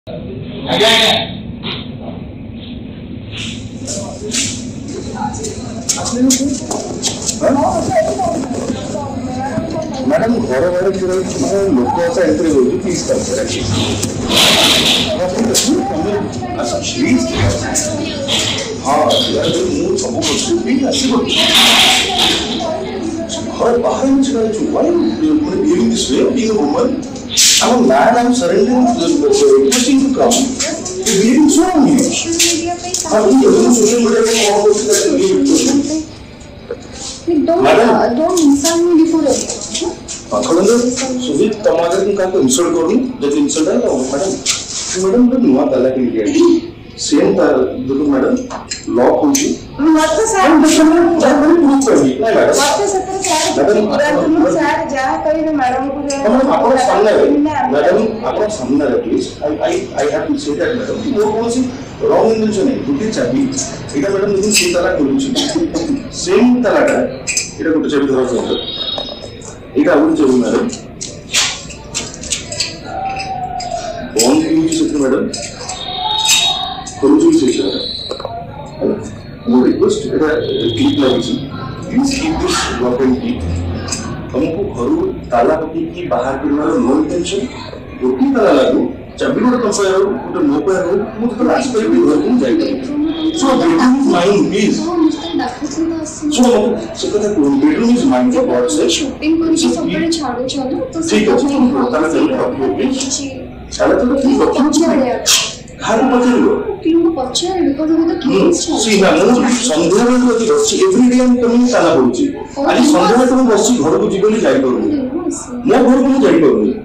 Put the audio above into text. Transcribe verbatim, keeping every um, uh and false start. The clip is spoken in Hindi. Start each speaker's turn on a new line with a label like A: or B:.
A: आगे आगे मैडम घर घर लोक एंट्री हो प्लीज हाँ मुझे सब प्लीज आस घर बाहर I'm a man, I'm surrendering requesting to come. The meeting is wrong here. I'm using social media for all those that we
B: Don't, uh, don't insult me before everyone.
A: Akhalanda, Sujit, तुम्हारे तुम क्या insult करूँ? जब insult है ना, madam, madam लोग नुआ ताला के लिए same ताला देखो madam lock होगी.
B: What the sir?
A: I'm just madam, I'm proof करेंगे, नहीं madam.
B: What the sir? Madam, sir, जहाँ कहीं भी madam को जो
A: madam आपको सामने है, madam आपको सामने है please. I I I have to say that madam. वो कौन सी wrong intention है? कुछ चाबी. इधर madam लेकिन same ताला खोलूँ ची. Same ताला का इधर कुछ चाबी धरा होगा. इधर आउट चाबी madam. Bond की भी सिर्फ madam. खोलूँ ची सिर्फ. No request इधर click लगी. Please keep this lock and key. हमको घरू ताला पकी की बाहर गिरना नो इंटेंशन रोटी ताला लागू चाबी रोड कंपेयर हो तो नो पे हो मुझे तो लास्ट पे भी वर्किंग जाएगा so bedroom is mine please so so कहता है bedroom is mine for God sake
B: shopping को भी सबने छाड़ो चलो तो
A: ठीक है ताला चलो आप लोग ताला तो ठीक है
B: पहुंच
A: घर पहुंचे लो
B: क्यों पहुंचे बिकॉज़ वो तो केस
A: सी ना मैं संध्या में तो बच्ची एवरी डे हम कमिंग ताला पहुंची आज संध्या में तो मैं बच्ची घर को जीवली जाई करूँ मैं घर को जाई करूँ